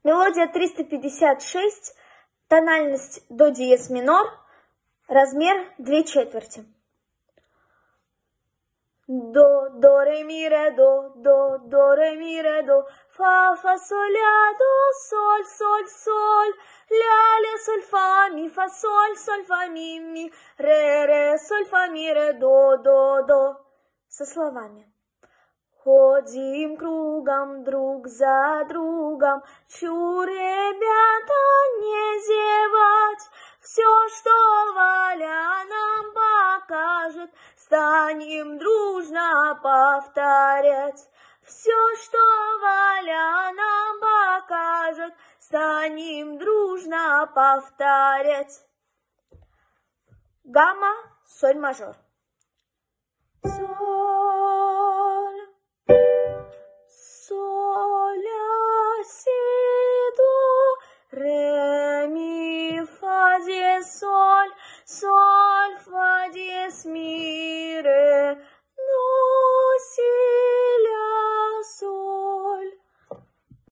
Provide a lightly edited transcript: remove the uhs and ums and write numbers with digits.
Мелодия 356, тональность до диез минор, размер 2/4. До, ре, ми, ре, до, ре, ми, ре, до, фа, соль, ля, до, соль, ля, соль, фа, соль, фа, ми, ре, соль, фа, ми, ре, до. Со словами. Ходим кругом друг за другом, чур, ребята, не зевать. Все, что Валя нам покажет, станем дружно повторять. Все, что Валя нам покажет, станем дружно повторять. Гамма, соль мажор. Соль.